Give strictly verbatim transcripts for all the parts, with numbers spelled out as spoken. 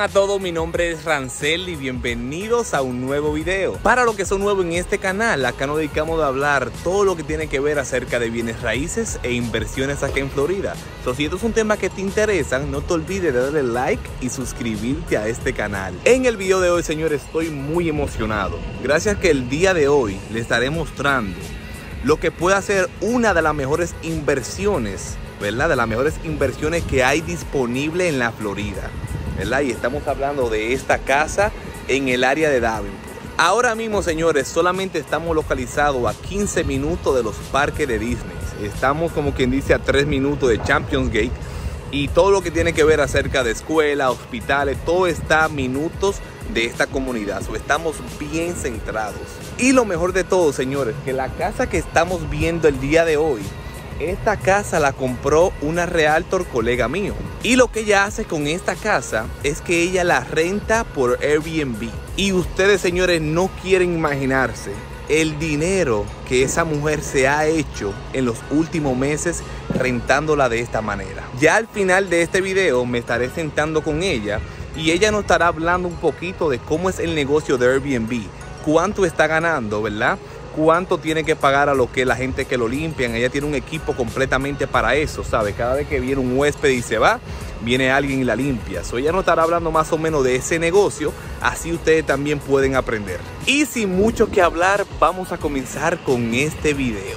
a todos? Mi nombre es Rancel y bienvenidos a un nuevo video. Para los que son nuevos en este canal, acá nos dedicamos a hablar todo lo que tiene que ver acerca de bienes raíces e inversiones acá en Florida. So, si esto es un tema que te interesa, no te olvides de darle like y suscribirte a este canal. En el video de hoy, señores, estoy muy emocionado. Gracias que el día de hoy les estaré mostrando lo que puede ser una de las mejores inversiones, ¿verdad? De las mejores inversiones que hay disponible en la Florida, ¿verdad? Y estamos hablando de esta casa en el área de Davenport. Ahora mismo, señores, solamente estamos localizados a quince minutos de los parques de Disney. Estamos, como quien dice, a tres minutos de Champions Gate. Y todo lo que tiene que ver acerca de escuelas, hospitales, todo está a minutos de esta comunidad. So, estamos bien centrados. Y lo mejor de todo, señores, que la casa que estamos viendo el día de hoy, esta casa la compró una realtor colega mío. Y lo que ella hace con esta casa es que ella la renta por Airbnb. Y ustedes, señores, no quieren imaginarse el dinero que esa mujer se ha hecho en los últimos meses rentándola de esta manera. Ya al final de este video me estaré sentando con ella y ella nos estará hablando un poquito de cómo es el negocio de Airbnb, cuánto está ganando, ¿verdad? Cuánto tiene que pagar a lo que la gente que lo limpian. Ella tiene un equipo completamente para eso, ¿sabe? Cada vez que viene un huésped y se va, viene alguien y la limpia. So, ella nos estará hablando más o menos de ese negocio, así ustedes también pueden aprender. Y sin mucho que hablar, vamos a comenzar con este video.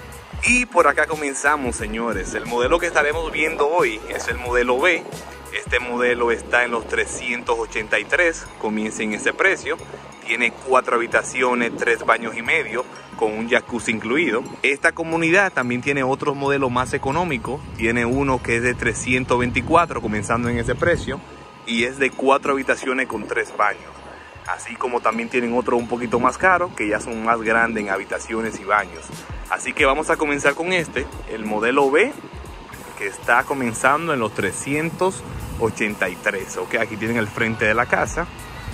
Y por acá comenzamos, señores. El modelo que estaremos viendo hoy es el modelo B. Este modelo está en los trescientos ochenta y tres, comienza en ese precio. Tiene cuatro habitaciones, tres baños y medio, con un jacuzzi incluido. Esta comunidad también tiene otros modelos más económicos. Tiene uno que es de trescientos veinticuatro, comenzando en ese precio, y es de cuatro habitaciones con tres baños. Así como también tienen otro un poquito más caro, que ya son más grandes en habitaciones y baños. Así que vamos a comenzar con este, el modelo B, que está comenzando en los trescientos ochenta y tres. Ok, aquí tienen el frente de la casa.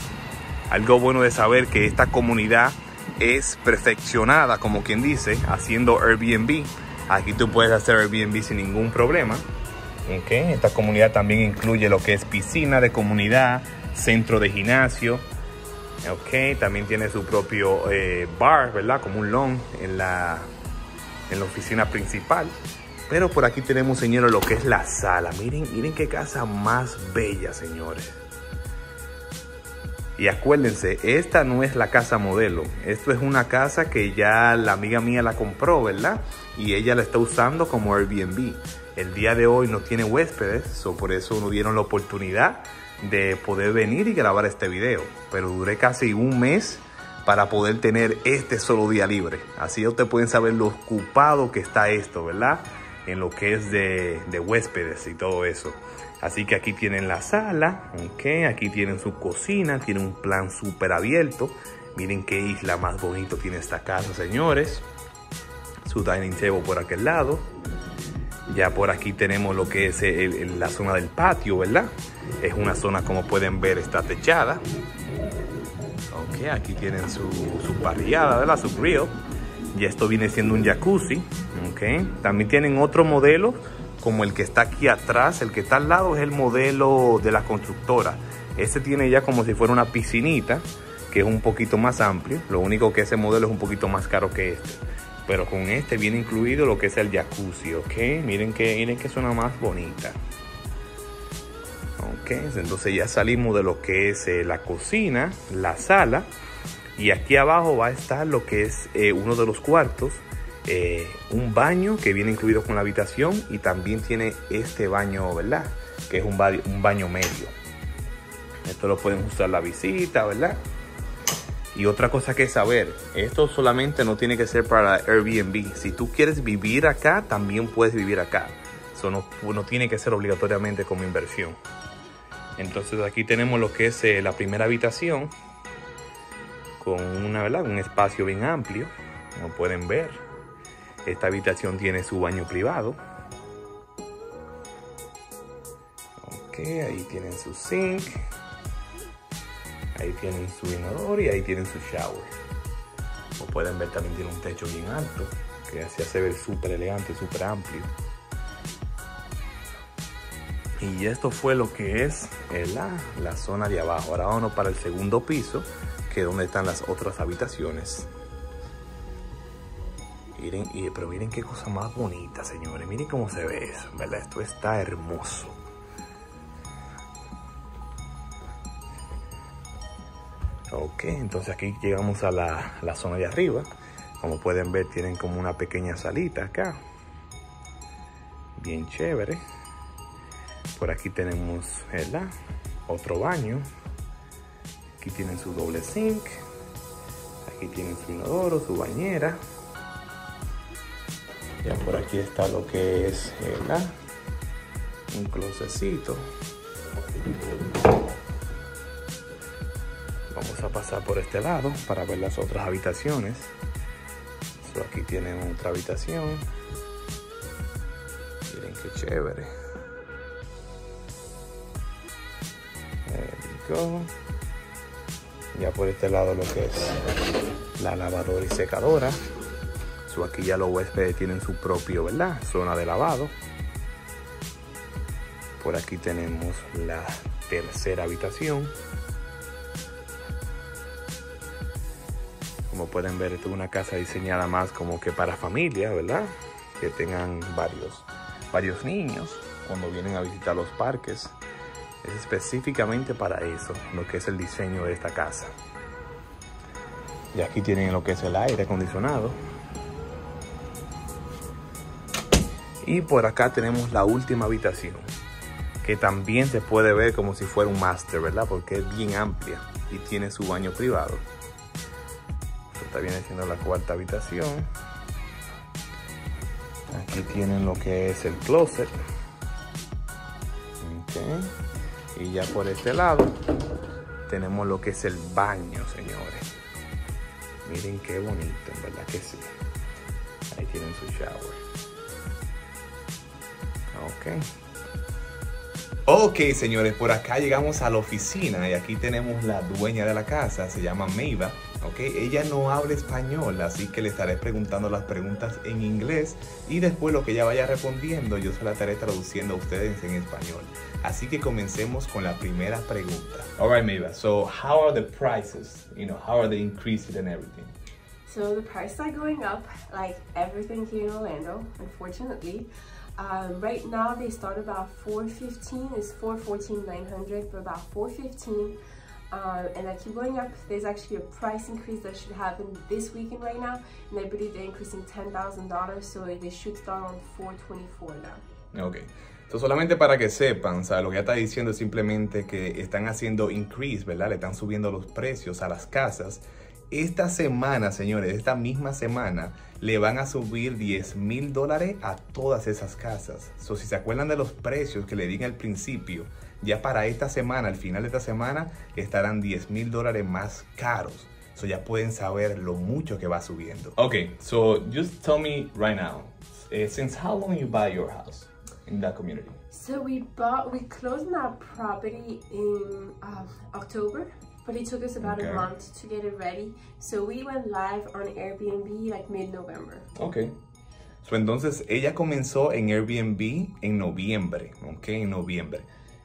Algo bueno de saber que esta comunidad es perfeccionada, como quien dice, haciendo Airbnb. Aquí tú puedes hacer Airbnb sin ningún problema. Okay. Esta comunidad también incluye lo que es piscina de comunidad, centro de gimnasio. Okay. También tiene su propio eh, bar, ¿verdad? Como un lounge en la, en la oficina principal. Pero por aquí tenemos, señores, lo que es la sala. Miren, miren qué casa más bella, señores. Y acuérdense, esta no es la casa modelo. Esto es una casa que ya la amiga mía la compró, ¿verdad? Y ella la está usando como Airbnb. El día de hoy no tiene huéspedes, so por eso nos dieron la oportunidad de poder venir y grabar este video. Pero duré casi un mes para poder tener este solo día libre. Así ustedes pueden saber lo ocupado que está esto, ¿verdad? En lo que es de, de huéspedes y todo eso. Así que aquí tienen la sala, okay. Aquí tienen su cocina, tiene un plan súper abierto. Miren qué isla más bonito tiene esta casa, señores. Su dining table por aquel lado. Ya por aquí tenemos lo que es el, el, la zona del patio, ¿verdad? Es una zona, como pueden ver, está techada. Okay, aquí tienen su, su parrillada, ¿verdad? Su grill. Y esto viene siendo un jacuzzi, okay. También tienen otro modelo, como el que está aquí atrás. El que está al lado es el modelo de la constructora. Este tiene ya como si fuera una piscinita, que es un poquito más amplio. Lo único que ese modelo es un poquito más caro que este. Pero con este viene incluido lo que es el jacuzzi, ¿ok? Miren que, miren que suena más bonita. Ok, entonces ya salimos de lo que es eh, la cocina, la sala. Y aquí abajo va a estar lo que es eh, uno de los cuartos. Eh, un baño que viene incluido con la habitación, y también tiene este baño, ¿verdad? Que es un, ba un baño medio. Esto lo pueden usar la visita, ¿verdad? Y otra cosa que saber, esto solamente no tiene que ser para Airbnb. Si tú quieres vivir acá, también puedes vivir acá. Eso no, no tiene que ser obligatoriamente como inversión. Entonces aquí tenemos lo que es eh, la primera habitación, con una, ¿verdad? Un espacio bien amplio, como pueden ver. Esta habitación tiene su baño privado. Ok, ahí tienen su sink. Ahí tienen su inodoro y ahí tienen su shower. Como pueden ver, también tiene un techo bien alto, que así hace ver súper elegante, súper amplio. Y esto fue lo que es eh, la, la zona de abajo. Ahora vamos para el segundo piso, que es donde están las otras habitaciones. Miren, y, pero miren qué cosa más bonita, señores. Miren cómo se ve eso, ¿verdad? Esto está hermoso. Ok, entonces aquí llegamos a la, la zona de arriba. Como pueden ver, tienen como una pequeña salita acá. Bien chévere. Por aquí tenemos ¿verdad? Otro baño. Aquí tienen su doble sink. Aquí tienen su inodoro, su bañera. Ya por aquí está lo que es ¿verdad? Un closetcito. Vamos a pasar por este lado para ver las otras habitaciones. So, aquí tienen otra habitación. Miren qué chévere. There we go. Ya por este lado lo que es la lavadora y secadora. So, aquí ya los huéspedes tienen su propio, ¿verdad? Zona de lavado. Por aquí tenemos la tercera habitación. Como pueden ver, esta es una casa diseñada más como que para familia, ¿verdad? Que tengan varios, varios niños cuando vienen a visitar los parques. Es específicamente para eso, lo que es el diseño de esta casa. Y aquí tienen lo que es el aire acondicionado. Y por acá tenemos la última habitación, que también se puede ver como si fuera un máster, ¿verdad? Porque es bien amplia y tiene su baño privado. Esta viene siendo la cuarta habitación. Aquí tienen lo que es el closet. Okay. Y ya por este lado tenemos lo que es el baño, señores. Miren qué bonito, en verdad que sí. Ahí tienen su shower. Ok. Ok, señores, por acá llegamos a la oficina y aquí tenemos la dueña de la casa, se llama Meiva. Ok, ella no habla español, así que le estaré preguntando las preguntas en inglés y después lo que ella vaya respondiendo yo se la estaré traduciendo a ustedes en español. Así que comencemos con la primera pregunta. Alright, Meiva, so how are the prices? You know, how are they increasing and everything? So the prices are going up like everything here in Orlando, unfortunately. Um, right now they start about four fifteen. It's four fourteen nine hundred, but about four fifteen. Um, and I keep going up. There's actually a price increase that should happen this weekend right now, and I believe they're increasing ten thousand dollars, so they should start on four twenty-four now. Ok, so solamente para que sepan, o sea, lo que ya está diciendo es simplemente que están haciendo increase, ¿verdad? Le están subiendo los precios a las casas. Esta semana, señores, esta misma semana, le van a subir diez mil dólares a todas esas casas. So, si se acuerdan de los precios que le di al principio, ya para esta semana, al final de esta semana, estarán diez mil dólares más caros. So, ya pueden saber lo mucho que va subiendo. Okay, so just tell me right now, uh, since how long you buy your house in that community? So we bought, we closed on that property in uh, October. But it took us about okay. a month to get it ready. So we went live on Airbnb like mid-November. Ok. So entonces ella comenzó en Airbnb en noviembre. Ok, en noviembre.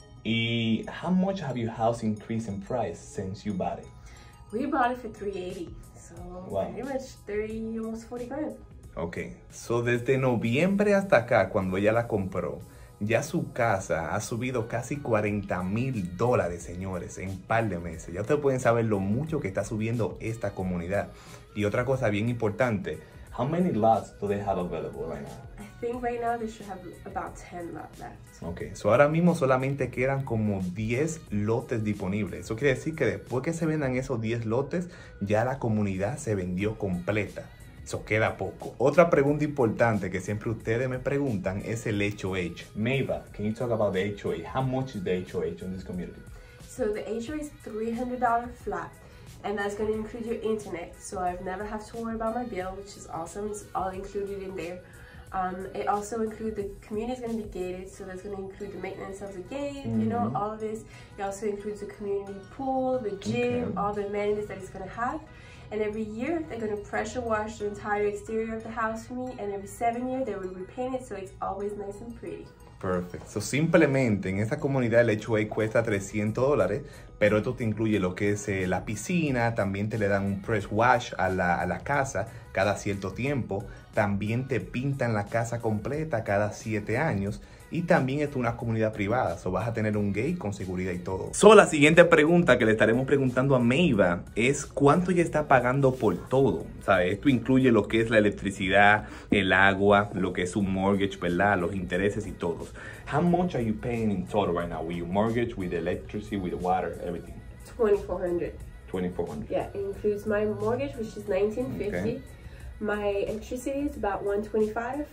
Y how much have your house increased in price since you bought it? We bought it for three eighty. So wow. Pretty much thirty, almost forty grand. Ok. So desde noviembre hasta acá, cuando ella la compró, ya su casa ha subido casi cuarenta mil dólares, señores, en un par de meses. Ya ustedes pueden saber lo mucho que está subiendo esta comunidad. Y otra cosa bien importante, how many lots do they have available right now? I think right now they should have about ten lots left. Ok, so ahora mismo solamente quedan como diez lotes disponibles. Eso quiere decir que después que se vendan esos diez lotes, ya la comunidad se vendió completa. Eso queda poco. Otra pregunta importante que siempre ustedes me preguntan es el H O H. Meiva, can you talk about the H O H? How much is the H O H in this community? So the H O H is three hundred dollars flat, and that's going to include your internet. So I've never have to worry about my bill, which is awesome. It's all included in there. Um, it also includes the community is going to be gated, so that's going to include the maintenance of the gate, mm-hmm. you know, all of this. It also includes the community pool, the gym, okay. all the amenities that it's going to have. And every year, they're going to pressure wash the entire exterior of the house for me. And every seven years, they will repaint it so it's always nice and pretty. Perfecto. So, simplemente en esta comunidad el H O A cuesta trescientos dólares, pero esto te incluye lo que es eh, la piscina, también te le dan un press wash a la, a la casa cada cierto tiempo, también te pintan la casa completa cada siete años y también es una comunidad privada, so vas a tener un gate con seguridad y todo. So, la siguiente pregunta que le estaremos preguntando a Meiva es ¿cuánto ella está pagando por todo? ¿Sabe? Esto incluye lo que es la electricidad, el agua, lo que es un mortgage, ¿verdad? Los intereses y todos. How much are you paying in total right now with your mortgage, with the electricity, with the water, everything? twenty-four hundred. twenty-four hundred. Yeah, it includes my mortgage, which is nineteen fifty. Okay. My electricity is about one twenty-five.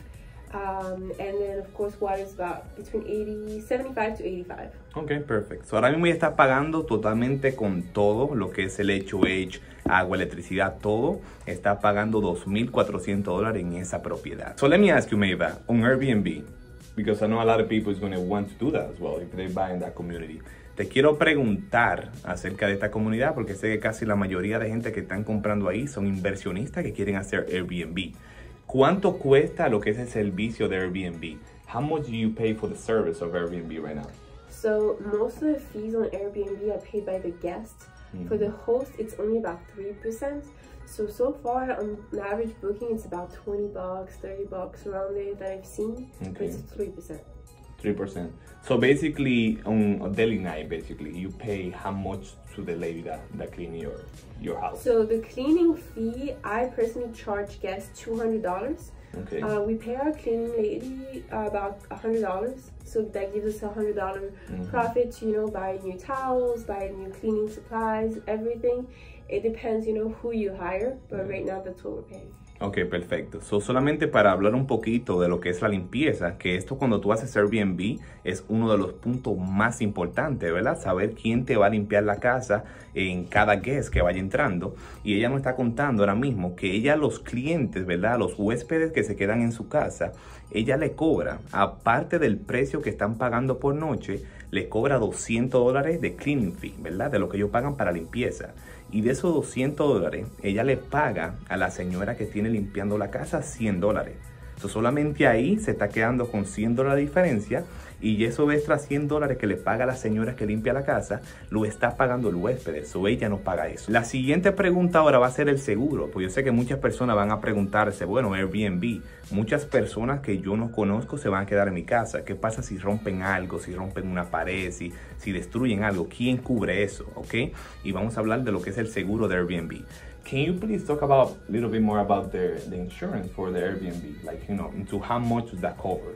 Um, and then of course water is about between eighty, seventy-five to eighty-five. Ok, perfecto. So, ahora mismo ya está pagando totalmente con todo lo que es el H O H, agua, electricidad, todo. Está pagando dos mil cuatrocientos dólares en esa propiedad. So let me ask you, Meiva, on Airbnb, because I know a lot of people is going to want to do that as well if they buy in that community. Te quiero preguntar acerca de esta comunidad porque sé que casi la mayoría de gente que están comprando ahí son inversionistas que quieren hacer Airbnb. ¿Cuánto cuesta lo que es el servicio de Airbnb? How much do you pay for the service of Airbnb right now? So most of the fees on Airbnb are paid by the guest. Mm-hmm. For the host, it's only about three percent. So, so far on an average booking, it's about twenty bucks, thirty bucks around there that I've seen. Okay. But it's three percent. three percent. So basically, on a daily night, basically, you pay how much to the lady that, that clean your, your house? So the cleaning fee, I personally charge guests two hundred dollars. Okay. Uh, we pay our cleaning lady uh, about one hundred dollars. So that gives us a one hundred dollars mm-hmm. profit to, you know, buy new towels, buy new cleaning supplies, everything. It depends, you know, who you hire. But mm-hmm. right now, that's what we're paying. Ok, perfecto. So, solamente para hablar un poquito de lo que es la limpieza, que esto cuando tú haces Airbnb es uno de los puntos más importantes, ¿verdad? Saber quién te va a limpiar la casa en cada guest que vaya entrando. Y ella nos está contando ahora mismo que ella a los clientes, ¿verdad? Los huéspedes que se quedan en su casa, ella le cobra, aparte del precio que están pagando por noche, le cobra doscientos dólares de cleaning fee, ¿verdad? De lo que ellos pagan para limpieza. Y de esos doscientos dólares, ella le paga a la señora que tiene limpiando la casa cien dólares. Entonces, solamente ahí se está quedando con cien dólares de diferencia. Y eso extra cien dólares que le paga a la señora que limpia la casa, lo está pagando el huésped. Eso ella no paga eso. La siguiente pregunta ahora va a ser el seguro. Pues yo sé que muchas personas van a preguntarse, bueno, Airbnb, muchas personas que yo no conozco se van a quedar en mi casa. ¿Qué pasa si rompen algo, si rompen una pared, si, si destruyen algo? ¿Quién cubre eso? ¿Ok? Y vamos a hablar de lo que es el seguro de Airbnb. Can you please talk about a little bit more about the, the insurance for the Airbnb? Like, you know, into how much does that cover?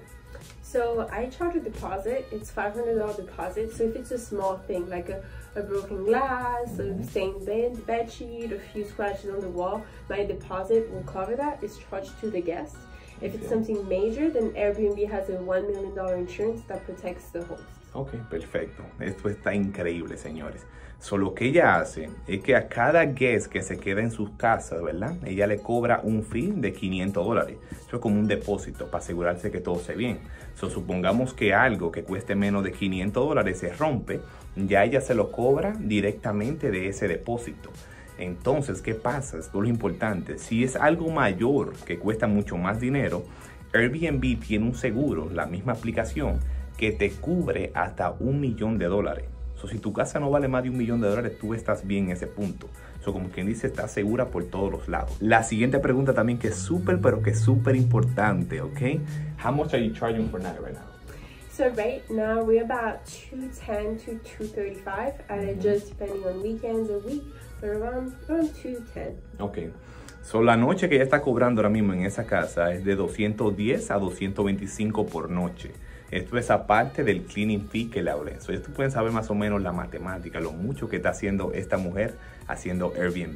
So I charge a deposit. It's five hundred dollars deposit. So if it's a small thing like a, a broken glass, mm-hmm. a stained bed, bed sheet, a few scratches on the wall, my deposit will cover that. It's charged to the guest. If okay. it's something major, then Airbnb has a one million dollars insurance that protects the host. Ok, perfecto. Esto está increíble, señores. So, lo que ella hace es que a cada guest que se queda en sus casas, ¿verdad? Ella le cobra un fee de quinientos dólares. Eso es como un depósito para asegurarse que todo esté bien. So, supongamos que algo que cueste menos de quinientos dólares se rompe, ya ella se lo cobra directamente de ese depósito. Entonces, ¿qué pasa? Esto es lo importante. Si es algo mayor que cuesta mucho más dinero, Airbnb tiene un seguro, la misma aplicación, que te cubre hasta un millón de dólares. So, si tu casa no vale más de un millón de dólares, tú estás bien en ese punto. So, como quien dice, estás segura por todos los lados. La siguiente pregunta también que es súper, pero que es súper importante, ¿ok? How much are you charging per night right now? So right now we're about two ten to two thirty-five, and mm-hmm. just depending on weekends or week, but around, around two ten. Ok. So, la noche que ella está cobrando ahora mismo en esa casa es de doscientos diez a doscientos veinticinco por noche. Esto es aparte del cleaning fee que le hablé. So, esto pueden saber más o menos la matemática, lo mucho que está haciendo esta mujer haciendo Airbnb.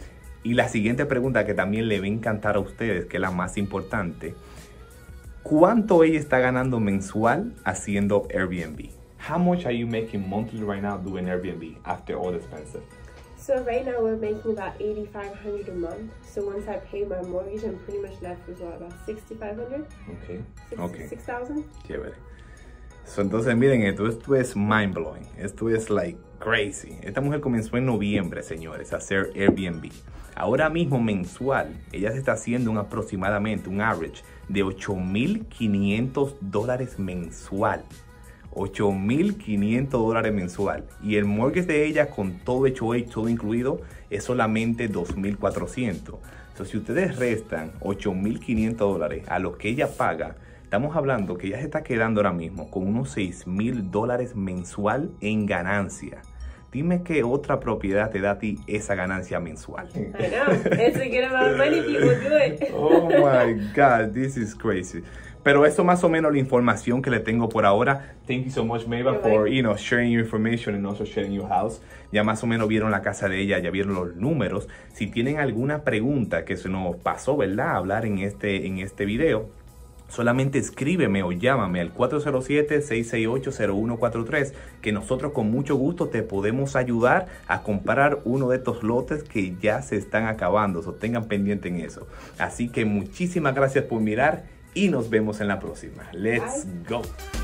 Y la siguiente pregunta que también le va a encantar a ustedes, que es la más importante. ¿Cuánto ella está ganando mensual haciendo Airbnb? How much are you making monthly right now doing Airbnb after all the expenses? So right now we're making about eighty-five hundred dollars a month. So once I pay my mortgage, I'm pretty much left with what, about sixty-five hundred dollars? Okay. Six, okay. six thousand dollars? Chévere. So, entonces miren esto, esto es mind blowing. Esto es like Crazy. Esta mujer comenzó en noviembre, señores, a hacer Airbnb. Ahora mismo mensual, ella se está haciendo un aproximadamente, un average de ocho mil quinientos dólares mensual. ocho mil quinientos dólares mensual. Y el mortgage de ella con todo H O A, todo incluido, es solamente dos mil cuatrocientos. Entonces, si ustedes restan ocho mil quinientos dólares a lo que ella paga, estamos hablando que ella se está quedando ahora mismo con unos seis mil dólares mensual en ganancia. Dime qué otra propiedad te da a ti esa ganancia mensual. I know. It's a good amount of money, people do it. Oh my God, this is crazy. Pero eso más o menos la información que le tengo por ahora. Thank you so much, Meiva, for, you know, sharing your information and also sharing your house. Ya más o menos vieron la casa de ella, ya vieron los números. Si tienen alguna pregunta que se nos pasó, ¿verdad?, hablar en este, en este video, solamente escríbeme o llámame al cuatro cero siete, seis seis ocho, cero uno cuatro tres, que nosotros con mucho gusto te podemos ayudar a comprar uno de estos lotes que ya se están acabando. So, tengan pendiente en eso. Así que muchísimas gracias por mirar y nos vemos en la próxima. Let's go.